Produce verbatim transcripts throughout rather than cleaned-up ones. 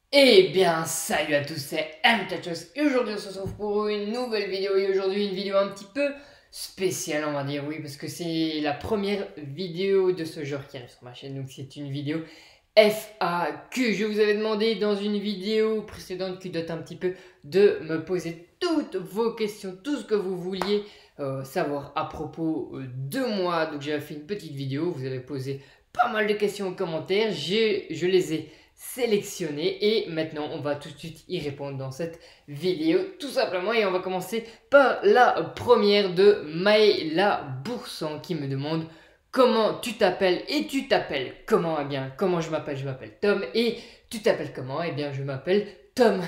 Eh bien, salut à tous, c'est MTachos et aujourd'hui on se retrouve pour une nouvelle vidéo et aujourd'hui une vidéo un petit peu spéciale on va dire, oui, parce que c'est la première vidéo de ce genre qui arrive sur ma chaîne, donc c'est une vidéo F A Q. Je vous avais demandé dans une vidéo précédente qui date un petit peu de me poser toutes vos questions, tout ce que vous vouliez euh, savoir à propos euh, de moi, donc j'avais fait une petite vidéo, vous avez posé pas mal de questions en commentaire, je les ai sélectionné et maintenant on va tout de suite y répondre dans cette vidéo tout simplement et on va commencer par la première de Maëla Boursan qui me demande comment tu t'appelles et tu t'appelles comment. Eh bien comment je m'appelle, je m'appelle Tom et tu t'appelles comment? Eh bien je m'appelle Tom.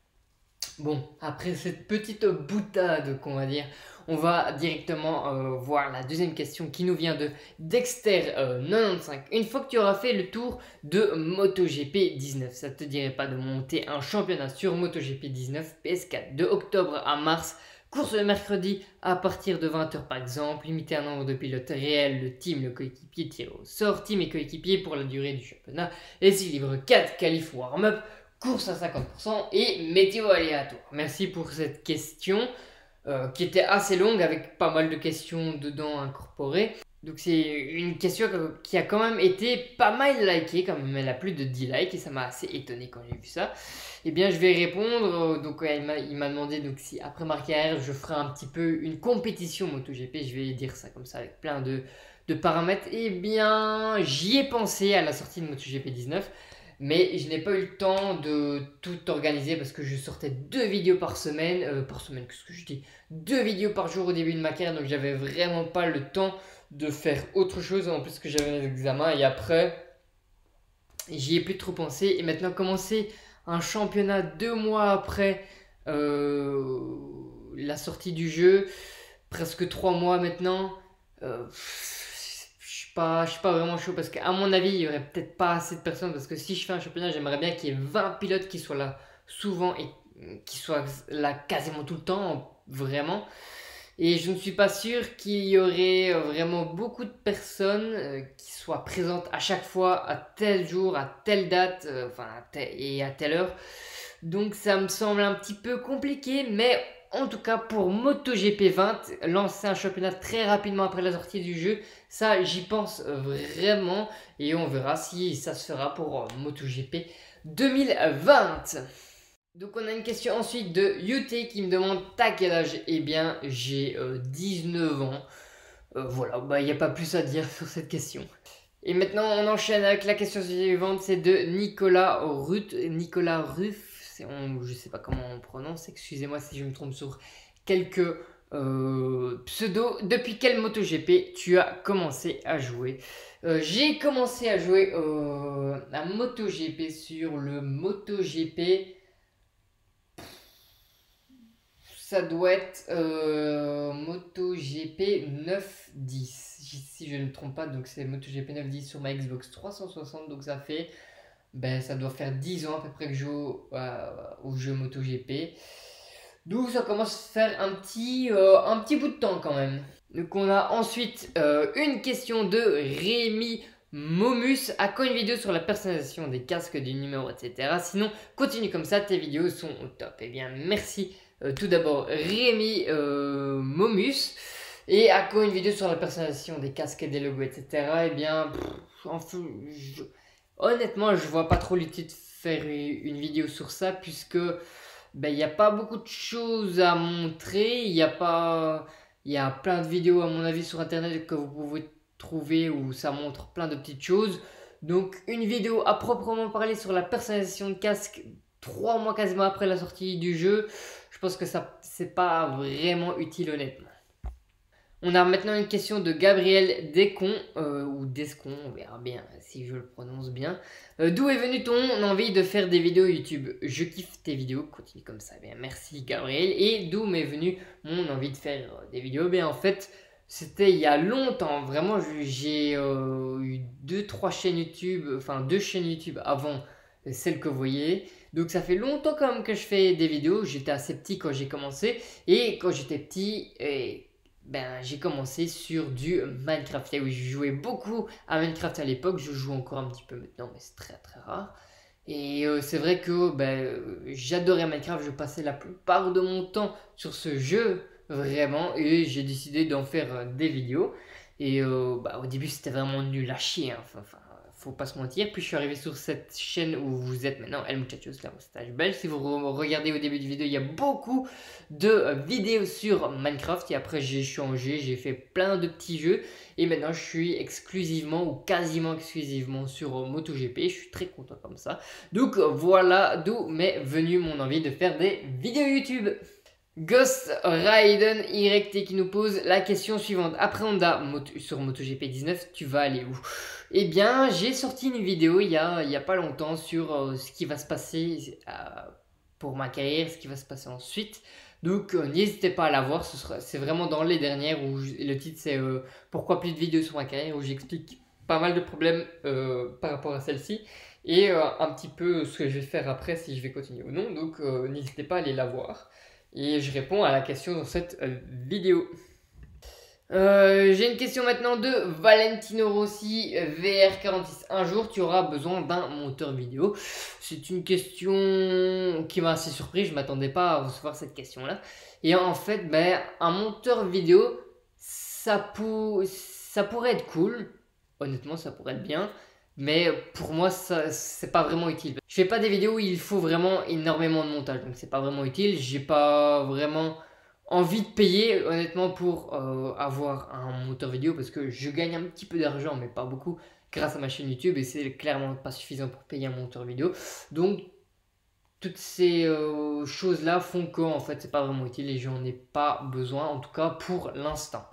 Bon, après cette petite boutade qu'on va dire, on va directement euh, voir la deuxième question qui nous vient de Dexter euh, quatre-vingt-quinze. Une fois que tu auras fait le tour de MotoGP dix-neuf, ça te dirait pas de monter un championnat sur MotoGP dix-neuf P S quatre de octobre à mars, course le mercredi à partir de vingt heures par exemple, limiter un nombre de pilotes réels, le team, le coéquipier tiré au sort, team et coéquipier pour la durée du championnat, et si livre quatre qualif warm-up, course à cinquante pour cent et météo aléatoire. Merci pour cette question euh, qui était assez longue avec pas mal de questions dedans incorporées. Donc c'est une question qui a quand même été pas mal likée, quand même elle a plus de dix likes et ça m'a assez étonné quand j'ai vu ça. Et eh bien je vais répondre, donc ouais, il m'a demandé donc si après ma carrière je ferai un petit peu une compétition MotoGP, je vais dire ça comme ça avec plein de, de paramètres. Et eh bien j'y ai pensé à la sortie de MotoGP dix-neuf. Mais je n'ai pas eu le temps de tout organiser parce que je sortais deux vidéos par semaine, euh, par semaine, qu'est-ce que je dis, deux vidéos par jour au début de ma carrière, donc j'avais vraiment pas le temps de faire autre chose en plus que j'avais les examens. Et après, j'y ai plus trop pensé. Et maintenant, commencer un championnat deux mois après euh, la sortie du jeu, presque trois mois maintenant. Euh, Pas, je suis pas vraiment chaud parce qu'à mon avis, il y aurait peut-être pas assez de personnes parce que si je fais un championnat, j'aimerais bien qu'il y ait vingt pilotes qui soient là souvent et qui soient là quasiment tout le temps, vraiment. Et je ne suis pas sûr qu'il y aurait vraiment beaucoup de personnes euh, qui soient présentes à chaque fois, à tel jour, à telle date, euh, enfin, à te- et à telle heure. Donc ça me semble un petit peu compliqué, mais en tout cas pour MotoGP vingt, lancer un championnat très rapidement après la sortie du jeu, ça j'y pense vraiment et on verra si ça se fera pour euh, MotoGP deux mille vingt. Donc on a une question ensuite de Yute qui me demande t'as quel âge? Eh bien j'ai euh, dix-neuf ans. Euh, voilà, bah il n'y a pas plus à dire sur cette question. Et maintenant on enchaîne avec la question suivante, c'est de Nicolas Ruth. Nicolas Ruff, on, je sais pas comment on prononce, excusez-moi si je me trompe sur quelques euh, pseudos. Depuis quel MotoGP tu as commencé à jouer? euh, J'ai commencé à jouer euh, à MotoGP sur le MotoGP. Ça doit être euh, MotoGP neuf dix, si je ne me trompe pas. Donc c'est MotoGP neuf dix sur ma Xbox trois cent soixante. Donc ça fait, ben ça doit faire dix ans à peu près que je joue euh, au jeu MotoGP. Donc ça commence à faire un petit, euh, un petit bout de temps quand même. Donc on a ensuite euh, une question de Rémi Momus. À quand une vidéo sur la personnalisation des casques, du numéro, et cetera. Sinon, continue comme ça, tes vidéos sont au top. Eh bien, merci euh, tout d'abord Rémi euh, Momus. Et à quand une vidéo sur la personnalisation des casques et des logos, et cetera. Eh bien, pff, enfin, je... honnêtement, je vois pas trop l'utilité de faire une vidéo sur ça puisque ben, il n'y a pas beaucoup de choses à montrer. Il y a pas... Il y a plein de vidéos à mon avis sur internet que vous pouvez trouver où ça montre plein de petites choses. Donc une vidéo à proprement parler sur la personnalisation de casque trois mois quasiment après la sortie du jeu, je pense que ça c'est pas vraiment utile honnêtement. On a maintenant une question de Gabriel Descon, euh, ou Descon, on verra bien si je le prononce bien. Euh, D'où est venue ton envie de faire des vidéos YouTube? Je kiffe tes vidéos, continue comme ça. Bien, merci Gabriel. Et d'où m'est venue mon envie de faire euh, des vidéos? Bien, en fait, c'était il y a longtemps. Vraiment, j'ai euh, eu deux, trois chaînes YouTube, enfin deux chaînes YouTube avant celle que vous voyez. Donc ça fait longtemps quand même que je fais des vidéos. J'étais assez petit quand j'ai commencé. Et quand j'étais petit... Et ben, j'ai commencé sur du Minecraft. Et oui, je jouais beaucoup à Minecraft à l'époque, je joue encore un petit peu maintenant, mais c'est très très rare. Et euh, c'est vrai que ben, euh, j'adorais Minecraft, je passais la plupart de mon temps sur ce jeu, vraiment, et j'ai décidé d'en faire euh, des vidéos. Et euh, bah, au début, c'était vraiment nul à chier, hein. Enfin, enfin, faut pas se mentir. Puis je suis arrivé sur cette chaîne où vous êtes maintenant, El Muchachos, la moustache belge. Si vous re regardez au début de vidéo, il y a beaucoup de euh, vidéos sur Minecraft. Et après, j'ai changé, j'ai fait plein de petits jeux. Et maintenant, je suis exclusivement ou quasiment exclusivement sur euh, MotoGP. Je suis très content comme ça. Donc voilà d'où m'est venue mon envie de faire des vidéos YouTube. Ghost Raiden Y T qui nous pose la question suivante. Après Honda Moto, sur MotoGP dix-neuf, tu vas aller où? Eh bien, j'ai sorti une vidéo il y a, il y a pas longtemps sur euh, ce qui va se passer euh, pour ma carrière, ce qui va se passer ensuite. Donc euh, n'hésitez pas à la voir, c'est vraiment dans les dernières où je, le titre c'est euh, pourquoi plus de vidéos sur ma carrière, où j'explique pas mal de problèmes euh, par rapport à celle-ci et euh, un petit peu ce que je vais faire après si je vais continuer ou non. Donc euh, n'hésitez pas à aller la voir. Et je réponds à la question dans cette euh, vidéo. Euh, J'ai une question maintenant de Valentino Rossi, V R quarante-six. Un jour, tu auras besoin d'un monteur vidéo. C'est une question qui m'a assez surpris. Je ne m'attendais pas à recevoir cette question-là. Et en fait, ben, un monteur vidéo, ça, pour... ça pourrait être cool. Honnêtement, ça pourrait être bien. Mais pour moi, ça c'est pas vraiment utile. Je fais pas des vidéos où il faut vraiment énormément de montage, donc c'est pas vraiment utile. J'ai pas vraiment envie de payer honnêtement pour euh, avoir un moteur vidéo parce que je gagne un petit peu d'argent, mais pas beaucoup, grâce à ma chaîne YouTube et c'est clairement pas suffisant pour payer un monteur vidéo. Donc toutes ces euh, choses là font que en fait c'est pas vraiment utile et j'en ai pas besoin, en tout cas pour l'instant.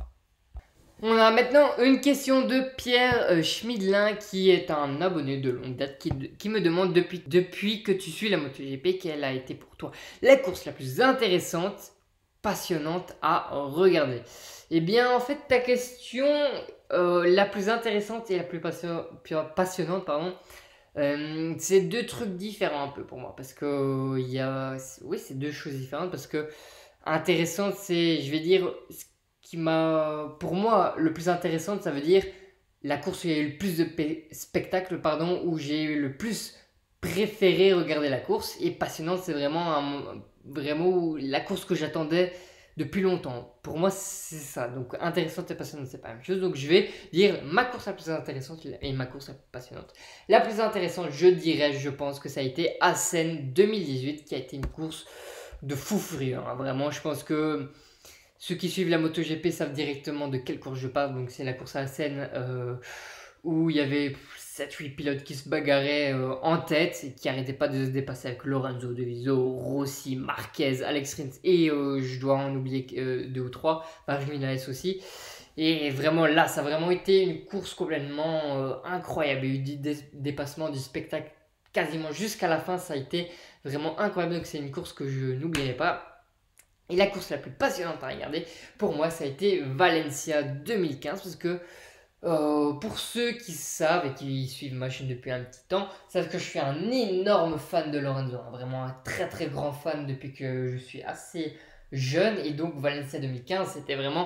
On a maintenant une question de Pierre euh, Schmidlin qui est un abonné de longue date qui, qui me demande depuis, depuis que tu suis la MotoGP, quelle a été pour toi la course la plus intéressante, passionnante à regarder. Eh bien en fait ta question euh, la plus intéressante et la plus passion, passionnante pardon, euh, c'est deux trucs différents un peu pour moi parce que il y a, oui c'est deux choses différentes parce que intéressante c'est je vais dire qui m'a, pour moi, le plus intéressant, ça veut dire la course où il y a eu le plus de spectacles, pardon, où j'ai eu le plus préféré regarder la course. Et passionnante, c'est vraiment, un, vraiment la course que j'attendais depuis longtemps. Pour moi, c'est ça. Donc, intéressante et passionnante, c'est pas la même chose. Donc, je vais dire ma course la plus intéressante et ma course la plus passionnante. La plus intéressante, je dirais, je pense que ça a été Assen deux mille dix-huit, qui a été une course de fou furieux. Hein. Vraiment, je pense que ceux qui suivent la MotoGP savent directement de quelle course je parle. Donc c'est la course à Assen euh, où il y avait sept huit pilotes qui se bagarraient euh, en tête et qui n'arrêtaient pas de se dépasser avec Lorenzo De Vizio, Rossi, Marquez, Alex Rins et euh, je dois en oublier euh, deux ou trois, Vinales aussi. Et vraiment là, ça a vraiment été une course complètement euh, incroyable. Il y a eu du dé dépassement du spectacle quasiment jusqu'à la fin. Ça a été vraiment incroyable. Donc c'est une course que je n'oublierai pas. Et la course la plus passionnante à regarder, pour moi, ça a été Valencia deux mille quinze, parce que euh, pour ceux qui savent et qui suivent ma chaîne depuis un petit temps, savent que je suis un énorme fan de Lorenzo, hein, vraiment un très très grand fan depuis que je suis assez jeune. Et donc Valencia deux mille quinze, c'était vraiment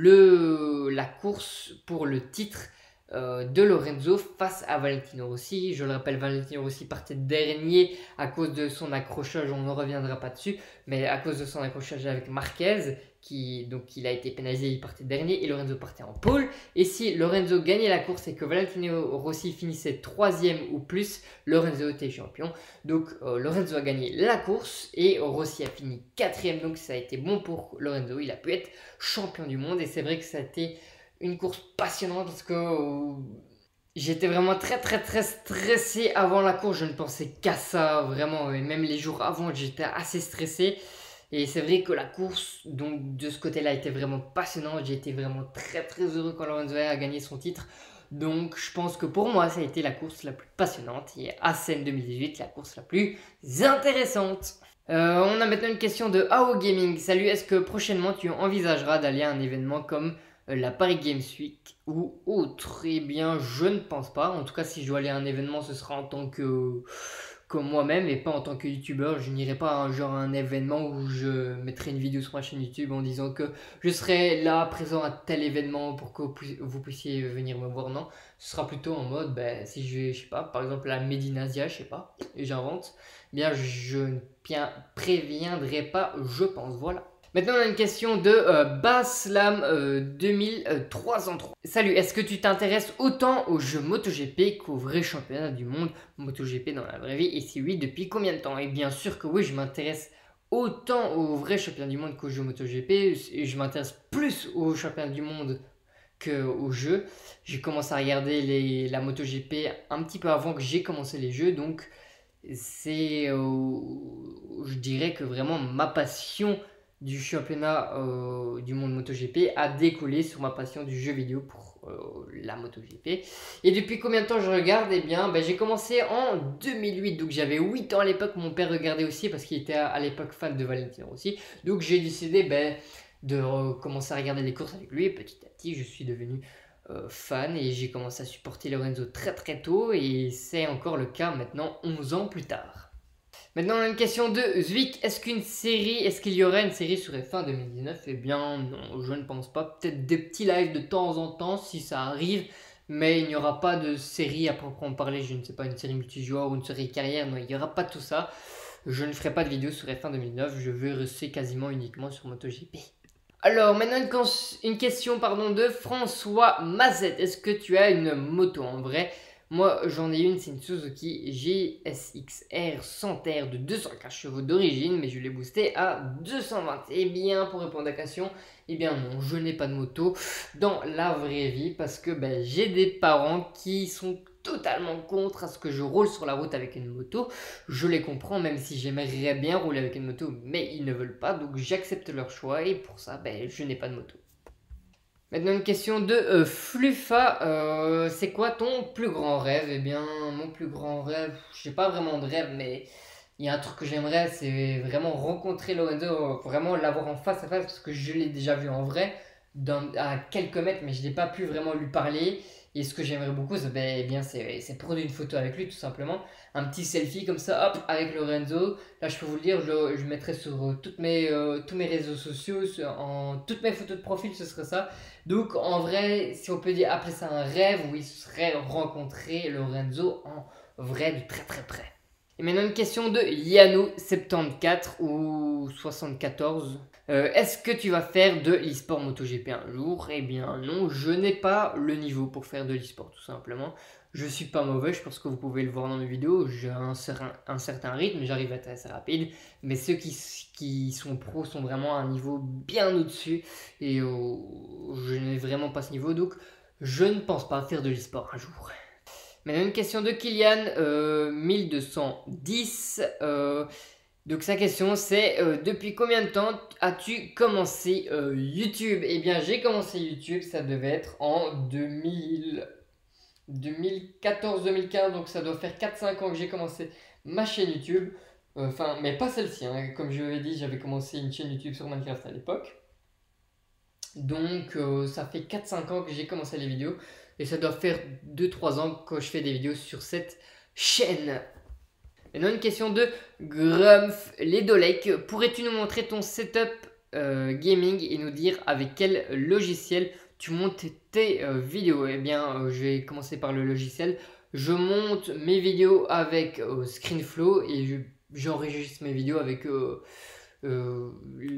le, la course pour le titre Euh, de Lorenzo face à Valentino Rossi. Je le rappelle, Valentino Rossi partait dernier à cause de son accrochage, on ne reviendra pas dessus, mais à cause de son accrochage avec Marquez, qui donc il a été pénalisé, il partait dernier et Lorenzo partait en pole. Et si Lorenzo gagnait la course et que Valentino Rossi finissait troisième ou plus, Lorenzo était champion. Donc euh, Lorenzo a gagné la course et Rossi a fini quatrième, donc ça a été bon pour Lorenzo, il a pu être champion du monde. Et c'est vrai que ça a été une course passionnante parce que euh, j'étais vraiment très très très stressé avant la course, je ne pensais qu'à ça vraiment, et même les jours avant j'étais assez stressé. Et c'est vrai que la course donc de ce côté là était vraiment passionnante, j'ai été vraiment très très heureux quand Lorenzo a gagné son titre. Donc je pense que pour moi ça a été la course la plus passionnante et Assen deux mille dix-huit la course la plus intéressante. Euh, on a maintenant une question de A O Gaming. Salut, est-ce que prochainement tu envisageras d'aller à un événement comme la Paris Games Week ou autre? Eh bien, je ne pense pas. En tout cas, si je dois aller à un événement, ce sera en tant que que moi-même et pas en tant que youtubeur. Je n'irai pas à un, genre à un événement où je mettrai une vidéo sur ma chaîne YouTube en disant que je serai là présent à tel événement pour que vous puissiez venir me voir. Non, ce sera plutôt en mode ben, si je vais, je sais pas, par exemple à Medinasia, je sais pas, et j'invente, bien je ne préviendrai pas, je pense. Voilà. Maintenant, on a une question de euh, Baslam euh, deux mille trois cent trois. Salut, est-ce que tu t'intéresses autant aux jeux MotoGP qu'au vrai championnat du monde MotoGP dans la vraie vie? Et si oui, depuis combien de temps? Et bien sûr que oui, je m'intéresse autant au vrai championnat du monde qu'aux jeux MotoGP. Et je m'intéresse plus au championnat du monde qu'aux jeux. J'ai commencé à regarder les, la MotoGP un petit peu avant que j'ai commencé les jeux. Donc, c'est, euh, je dirais que vraiment ma passion du championnat euh, du monde MotoGP a décollé sur ma passion du jeu vidéo pour euh, la MotoGP. Et depuis combien de temps je regarde? Eh bien, ben, j'ai commencé en deux mille huit, donc j'avais huit ans à l'époque. Mon père regardait aussi parce qu'il était à, à l'époque fan de Valentino Rossi. Donc j'ai décidé ben, de euh, commencer à regarder les courses avec lui. Et petit à petit, je suis devenu euh, fan et j'ai commencé à supporter Lorenzo très très tôt. Et c'est encore le cas maintenant, onze ans plus tard. Maintenant, on a une question de Zwick. Est-ce qu'une série, est-ce qu'il y aurait une série sur F un deux mille dix-neuf? Eh bien, non, je ne pense pas. Peut-être des petits lives de temps en temps si ça arrive, mais il n'y aura pas de série à proprement parler. Je ne sais pas, une série multijoueur ou une série carrière. Non, il n'y aura pas tout ça. Je ne ferai pas de vidéo sur F un deux mille dix-neuf. Je vais rester quasiment uniquement sur MotoGP. Alors, maintenant, une, une question pardon, de François Mazette. Est-ce que tu as une moto en vrai? Moi, j'en ai une, c'est une Suzuki G S X R cent R de deux cent quinze chevaux d'origine, mais je l'ai boosté à deux cent vingt. Et bien, pour répondre à la question, eh bien non, je n'ai pas de moto dans la vraie vie parce que ben, j'ai des parents qui sont totalement contre à ce que je roule sur la route avec une moto. Je les comprends, même si j'aimerais bien rouler avec une moto, mais ils ne veulent pas, donc j'accepte leur choix et pour ça, ben, je n'ai pas de moto. Maintenant une question de euh, Fluffa, euh, c'est quoi ton plus grand rêve? Eh bien mon plus grand rêve, je n'ai pas vraiment de rêve, mais il y a un truc que j'aimerais, c'est vraiment rencontrer Lorenzo, vraiment l'avoir en face à face, parce que je l'ai déjà vu en vrai, dans, à quelques mètres, mais je n'ai pas pu vraiment lui parler. Et ce que j'aimerais beaucoup, c'est ben, eh bien, c'est prendre une photo avec lui, tout simplement. Un petit selfie comme ça, hop, avec Lorenzo. Là, je peux vous le dire, je, je mettrai sur euh, toutes mes, euh, tous mes réseaux sociaux, sur, en toutes mes photos de profil, ce serait ça. Donc, en vrai, si on peut dire, appeler ça un rêve, oui, ce serait rencontrer Lorenzo en vrai de très très près. Et maintenant une question de Yano soixante-quatorze ou soixante-quatorze. Euh, Est-ce que tu vas faire de l'e-sport MotoGP un jour? Eh bien non, je n'ai pas le niveau pour faire de l'e-sport tout simplement. Je suis pas mauvais, je pense que vous pouvez le voir dans mes vidéos. J'ai un, un certain rythme, j'arrive à être assez rapide. Mais ceux qui, qui sont pros sont vraiment à un niveau bien au-dessus. Et euh, je n'ai vraiment pas ce niveau, donc je ne pense pas faire de l'e-sport un jour. Maintenant une question de Kylian, euh, mille deux cent dix. Euh, donc sa question c'est euh, depuis combien de temps as-tu commencé euh, YouTube? Eh bien j'ai commencé YouTube, ça devait être en deux mille, deux mille quatorze deux mille quinze, donc ça doit faire quatre cinq ans que j'ai commencé ma chaîne YouTube. Enfin, euh, mais pas celle-ci, hein. Comme je l'ai dit, j'avais commencé une chaîne YouTube sur Minecraft à l'époque. Donc euh, ça fait quatre cinq ans que j'ai commencé les vidéos. Et ça doit faire deux trois ans que je fais des vidéos sur cette chaîne. Maintenant une question de Grumpf Ledolek. Pourrais-tu nous montrer ton setup euh, gaming et nous dire avec quel logiciel tu montes tes euh, vidéos? Eh bien euh, je vais commencer par le logiciel. Je monte mes vidéos avec euh, ScreenFlow et j'enregistre mes vidéos avec... Euh, euh,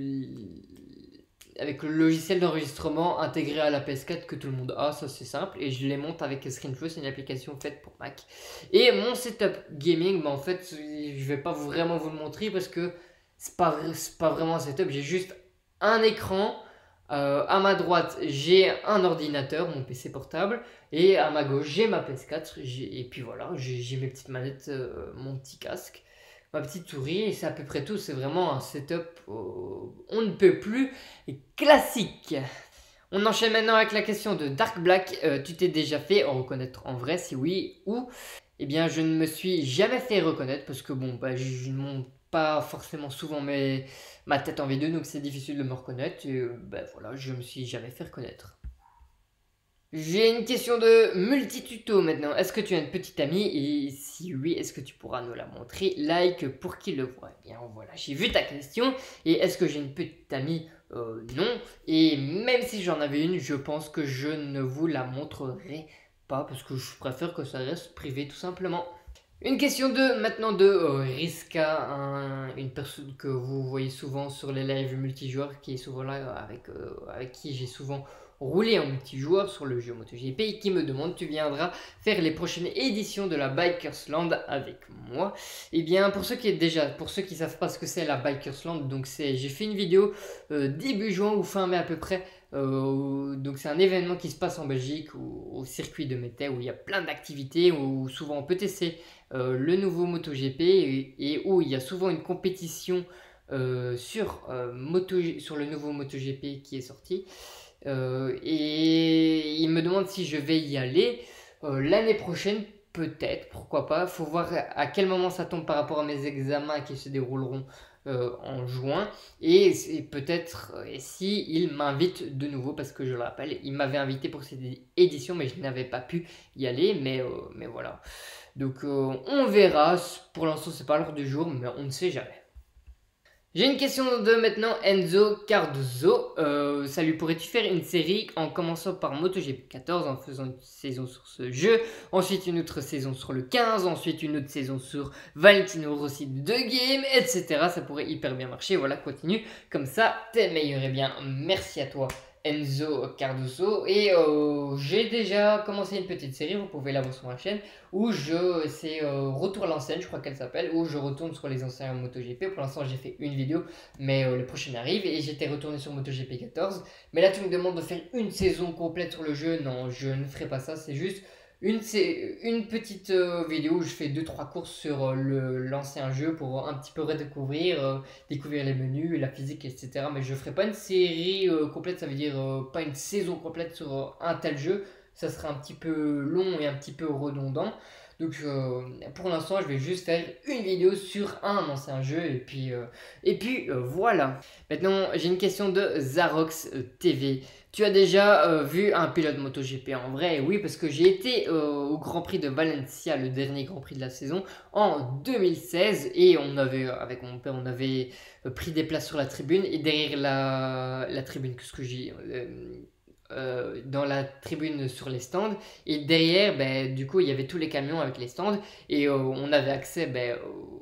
avec le logiciel d'enregistrement intégré à la P S quatre que tout le monde a, ça c'est simple, et je les monte avec ScreenFlow, c'est une application faite pour Mac. Et mon setup gaming, bah en fait, je vais pas vraiment vous le montrer parce que c'est pas, pas vraiment un setup, j'ai juste un écran, euh, à ma droite j'ai un ordinateur, mon P C portable, et à ma gauche j'ai ma P S quatre, et puis voilà, j'ai mes petites manettes, euh, mon petit casque, ma petite souris, et c'est à peu près tout. C'est vraiment un setup euh, on ne peut plus classique. On enchaîne maintenant avec la question de Dark Black. Euh, tu t'es déjà fait reconnaître en vrai? Si oui, où? Eh bien je ne me suis jamais fait reconnaître parce que bon bah je ne monte pas forcément souvent mes, ma tête en vidéo, donc c'est difficile de me reconnaître, et euh, bah voilà, je me suis jamais fait reconnaître. J'ai une question de multituto maintenant. Est-ce que tu as une petite amie? Et si oui, est-ce que tu pourras nous la montrer? Like pour qu'il le voit. Eh bien voilà, j'ai vu ta question. Et est-ce que j'ai une petite amie? euh, Non. Et même si j'en avais une, je pense que je ne vous la montrerai pas parce que je préfère que ça reste privé tout simplement. Une question de maintenant de euh, Riska, un- une personne que vous voyez souvent sur les lives multijoueurs, qui est souvent là euh, avec, euh, avec qui j'ai souvent roulé en multijoueur sur le jeu MotoGP et qui me demande: tu viendras faire les prochaines éditions de la Bikers Land avec moi? Et bien pour ceux qui déjà pour ceux qui savent pas ce que c'est la Bikers Land, donc c'est j'ai fait une vidéo euh, début juin ou fin mai à peu près. Euh, donc c'est un événement qui se passe en Belgique au, au circuit de Mété où il y a plein d'activités où souvent on peut tester euh, le nouveau MotoGP et, et où il y a souvent une compétition euh, sur, euh, Moto, sur le nouveau MotoGP qui est sorti. Euh, et il me demande si je vais y aller euh, l'année prochaine, peut-être, pourquoi pas. Faut voir à quel moment ça tombe par rapport à mes examens qui se dérouleront euh, en juin. Et, et peut-être euh, si il m'invite de nouveau, parce que je le rappelle, il m'avait invité pour cette édition, mais je n'avais pas pu y aller. Mais, euh, mais voilà. Donc euh, on verra. Pour l'instant, c'est pas l'heure du jour, mais on ne sait jamais. J'ai une question de maintenant Enzo Cardozo. Euh, salut, pourrais-tu faire une série en commençant par MotoGP quatorze en faisant une saison sur ce jeu, ensuite une autre saison sur le quinze, ensuite une autre saison sur Valentino Rossi de Game, et cetera. Ça pourrait hyper bien marcher. Voilà, continue. Comme ça, t'es meilleur. Et bien, merci à toi, Enzo Cardoso. Et euh, j'ai déjà commencé une petite série, vous pouvez la voir sur ma chaîne, où je, c'est euh, Retour à l'ancienne, je crois qu'elle s'appelle, où je retourne sur les anciens MotoGP. Pour l'instant, j'ai fait une vidéo, mais euh, le prochain arrive et j'étais retourné sur MotoGP quatorze. Mais là, tu me demandes de faire une saison complète sur le jeu. Non, je ne ferai pas ça, c'est juste une, c'est une petite euh, vidéo où je fais deux trois courses sur euh, le, l'ancien jeu pour un petit peu redécouvrir, euh, découvrir les menus, la physique, et cetera. Mais je ferai pas une série euh, complète, ça veut dire euh, pas une saison complète sur euh, un tel jeu. Ça serait un petit peu long et un petit peu redondant. Donc euh, pour l'instant, je vais juste faire une vidéo sur un ancien jeu et puis, euh, et puis euh, voilà. Maintenant, j'ai une question de Zarox euh, T V. Tu as déjà euh, vu un pilote MotoGP en vrai? Oui, parce que j'ai été euh, au Grand Prix de Valencia, le dernier Grand Prix de la saison, en deux mille seize. Et on avait, avec mon père, on avait euh, pris des places sur la tribune. Et derrière la, la tribune, qu'est-ce que j'ai euh, euh, dans la tribune sur les stands, et derrière ben, du coup il y avait tous les camions avec les stands et euh, on avait accès, ben,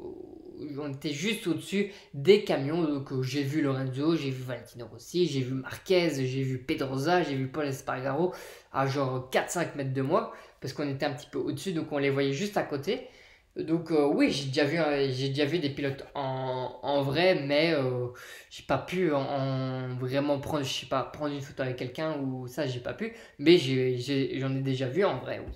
euh, on était juste au dessus des camions. Donc euh, j'ai vu Lorenzo, j'ai vu Valentino Rossi, j'ai vu Marquez, j'ai vu Pedrosa, j'ai vu Paul Espargaro à genre quatre cinq mètres de moi parce qu'on était un petit peu au dessus, donc on les voyait juste à côté. Donc euh, oui, j'ai déjà vu, euh, j'ai déjà vu des pilotes en, en vrai, mais euh, j'ai pas pu en, en vraiment prendre, je sais pas, prendre une photo avec quelqu'un ou ça, j'ai pas pu. Mais j'ai, j'ai- j'en ai déjà vu en vrai, oui.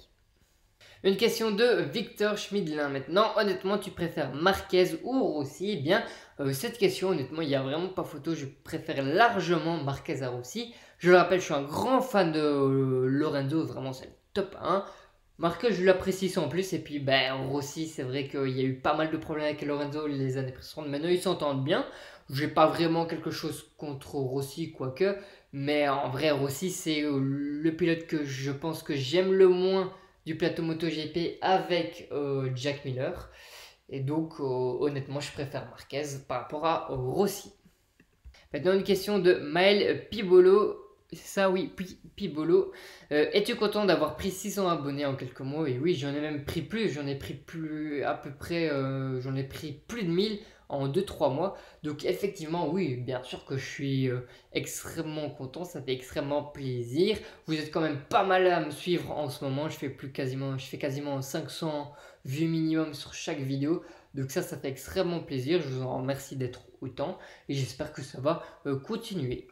Une question de Victor Schmidlin maintenant. Honnêtement, tu préfères Marquez ou Rossi? Eh bien, euh, cette question, honnêtement, il n'y a vraiment pas photo. Je préfère largement Marquez à Rossi. Je le rappelle, je suis un grand fan de euh, Lorenzo, vraiment c'est le top un. Marquez, je l'apprécie sans plus. Et puis, ben, Rossi, c'est vrai qu'il y a eu pas mal de problèmes avec Lorenzo les années précédentes. Maintenant, ils s'entendent bien. J'ai pas vraiment quelque chose contre Rossi, quoique. Mais en vrai, Rossi, c'est euh, le pilote que je pense que j'aime le moins du plateau MotoGP avec euh, Jack Miller. Et donc, euh, honnêtement, je préfère Marquez par rapport à euh, Rossi. Maintenant, une question de Maël Pibolo. C'est ça, oui, Pibolo. Euh, Es-tu content d'avoir pris six cents abonnés en quelques mois? Et oui, j'en ai même pris plus. J'en ai pris plus, à peu près, euh, j'en ai pris plus de mille en deux trois mois. Donc, effectivement, oui, bien sûr que je suis euh, extrêmement content. Ça fait extrêmement plaisir. Vous êtes quand même pas mal à me suivre en ce moment. Je fais, plus quasiment, je fais quasiment cinq cents vues minimum sur chaque vidéo. Donc, ça, ça fait extrêmement plaisir. Je vous en remercie d'être autant. Et j'espère que ça va euh, continuer.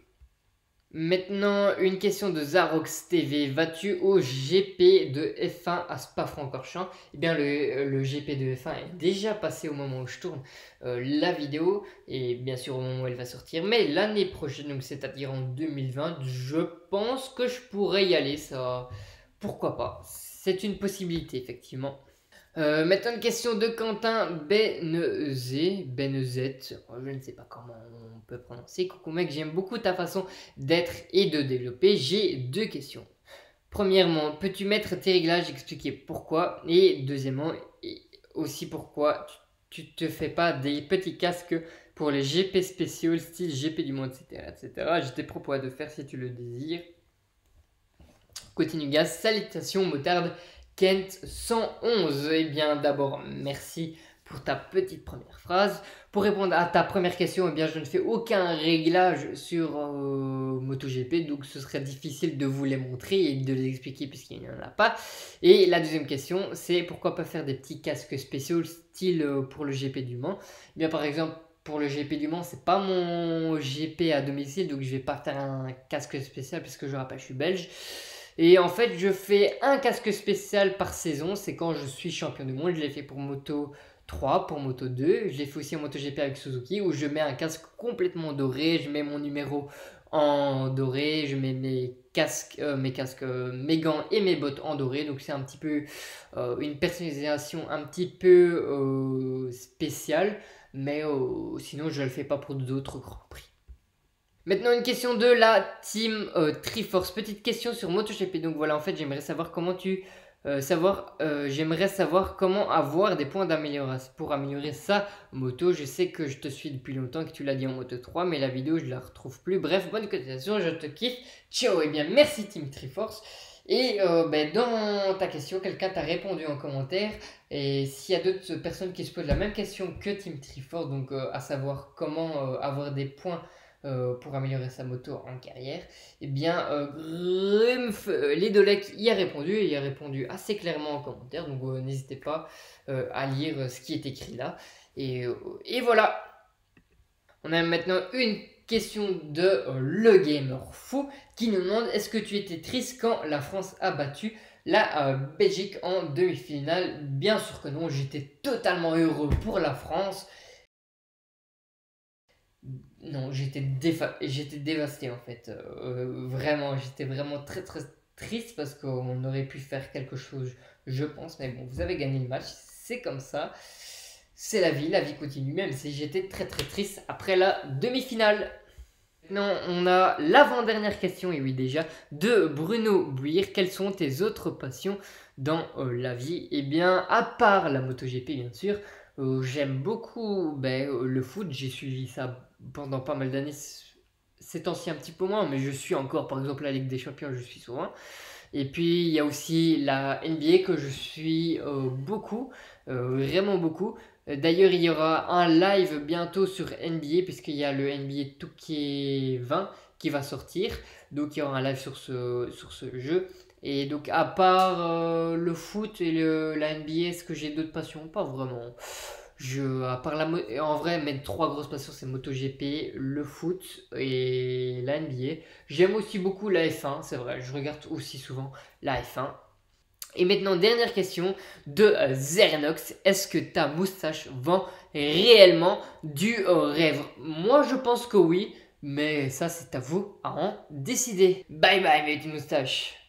Maintenant, une question de Zarox T V. Vas-tu au G P de F un à Spa-Francorchamps? Eh bien, le, le G P de F un est déjà passé au moment où je tourne euh, la vidéo. Et bien sûr, au moment où elle va sortir. Mais l'année prochaine, donc c'est-à-dire en deux mille vingt, je pense que je pourrais y aller. Ça, pourquoi pas? C'est une possibilité, effectivement. Euh, maintenant, une question de Quentin Benezet, Benezet, je ne sais pas comment on peut prononcer. Coucou mec, j'aime beaucoup ta façon d'être et de développer. J'ai deux questions. Premièrement, peux-tu mettre tes réglages, expliquer pourquoi? Et deuxièmement, et aussi pourquoi tu, tu te fais pas des petits casques pour les G P spéciaux, style G P du monde, et cetera et cetera. Je t'ai proposé de faire si tu le désires. Continue gaz, salutations motarde Kent cent onze. Eh bien d'abord merci pour ta petite première phrase. Pour répondre à ta première question, eh bien je ne fais aucun réglage sur euh, MotoGP, donc ce serait difficile de vous les montrer et de les expliquer puisqu'il n'y en a pas. Et la deuxième question, c'est pourquoi pas faire des petits casques spéciaux style euh, pour le G P du Mans. Eh bien par exemple, pour le G P du Mans, c'est pas mon G P à domicile, donc je vais pas faire un casque spécial puisque je rappelle, je suis belge. Et en fait, je fais un casque spécial par saison, c'est quand je suis champion du monde. Je l'ai fait pour Moto trois, pour Moto deux, je l'ai fait aussi en MotoGP avec Suzuki, où je mets un casque complètement doré, je mets mon numéro en doré, je mets mes casques, euh, mes casques, euh, mes gants et mes bottes en doré, donc c'est un petit peu euh, une personnalisation un petit peu euh, spéciale, mais euh, sinon je ne le fais pas pour d'autres grands prix. Maintenant une question de la team euh, Triforce, petite question sur MotoGP. Donc voilà, en fait j'aimerais savoir comment tu euh, savoir euh, j'aimerais savoir comment avoir des points d'amélioration pour améliorer sa moto. Je sais que je te suis depuis longtemps, que tu l'as dit en Moto trois, mais la vidéo je la retrouve plus. Bref, bonne continuation, je te kiffe. Ciao. Et bien merci team Triforce. Et euh, ben, dans ta question, quelqu'un t'a répondu en commentaire. Et s'il y a d'autres personnes qui se posent la même question que team Triforce, donc euh, à savoir comment euh, avoir des points Euh, pour améliorer sa moto en carrière, et eh bien euh, Grumpf euh, Ledolec y a répondu, et il a répondu assez clairement en commentaire, donc euh, n'hésitez pas euh, à lire ce qui est écrit là, et, euh, et voilà. On a maintenant une question de euh, Le Gamer Fou qui nous demande: est-ce que tu étais triste quand la France a battu la euh, Belgique en demi-finale? Bien sûr que non, j'étais totalement heureux pour la France. Non, j'étais j'étais dévasté en fait. Euh, vraiment, j'étais vraiment très très triste parce qu'on aurait pu faire quelque chose, je pense. Mais bon, vous avez gagné le match, c'est comme ça. C'est la vie, la vie continue, même si j'étais très très triste après la demi-finale. Maintenant, on a l'avant-dernière question, et oui déjà, de Bruno Bouir. Quelles sont tes autres passions dans euh, la vie? Eh bien, à part la MotoGP bien sûr, euh, j'aime beaucoup ben, euh, le foot. J'ai suivi ça pendant pas mal d'années. Ces temps-ci un petit peu moins, mais je suis encore par exemple la Ligue des Champions, je suis souvent. Et puis il y a aussi la N B A que je suis euh, beaucoup, euh, vraiment beaucoup. D'ailleurs il y aura un live bientôt sur N B A puisqu'il y a le N B A deux K vingt qui va sortir. Donc il y aura un live sur ce, sur ce jeu. Et donc à part euh, le foot et le, la N B A, est-ce que j'ai d'autres passions? Pas vraiment. Je, à part la en vrai, mes trois grosses passions, c'est MotoGP, le foot et la N B A. J'aime aussi beaucoup la F un, c'est vrai, je regarde aussi souvent la F un. Et maintenant, dernière question de Zernox. Est-ce que ta moustache vend réellement du rêve? Moi, je pense que oui, mais ça, c'est à vous à en décider. Bye bye, mes petites moustaches.